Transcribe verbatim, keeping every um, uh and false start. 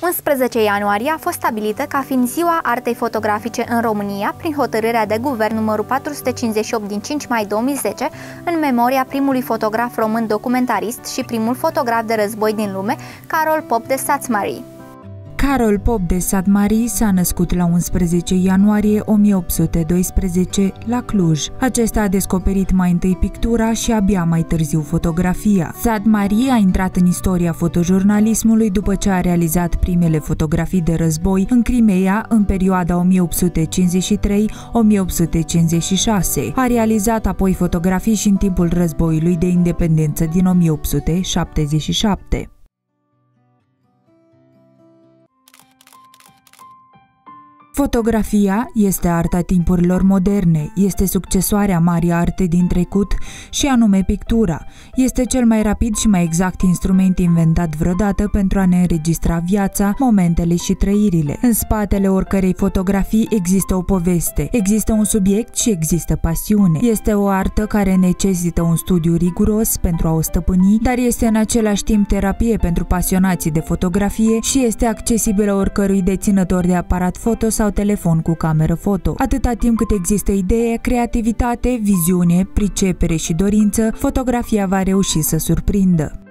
unsprezece ianuarie a fost stabilită ca fiind Ziua Artei Fotografice în România prin hotărârea de guvern numărul patru sute cincizeci și opt din cinci mai două mii zece, în memoria primului fotograf român documentarist și primul fotograf de război din lume, Carol Pop de Sațmării. Carol Pop de Sațmării s-a născut la unsprezece ianuarie o mie opt sute doisprezece la Cluj. Acesta a descoperit mai întâi pictura și abia mai târziu fotografia. Sațmării a intrat în istoria fotojurnalismului după ce a realizat primele fotografii de război în Crimea în perioada o mie opt sute cincizeci și trei - o mie opt sute cincizeci și șase. A realizat apoi fotografii și în timpul războiului de independență din o mie opt sute șaptezeci și șapte. Fotografia este arta timpurilor moderne, este succesoarea marii arte din trecut și anume pictura. Este cel mai rapid și mai exact instrument inventat vreodată pentru a ne înregistra viața, momentele și trăirile. În spatele oricărei fotografii există o poveste, există un subiect și există pasiune. Este o artă care necesită un studiu riguros pentru a o stăpâni, dar este în același timp terapie pentru pasionații de fotografie și este accesibilă oricărui deținător de aparat foto sau telefon cu cameră foto. Atâta timp cât există idee, creativitate, viziune, pricepere și dorință, fotografia va reuși să surprindă.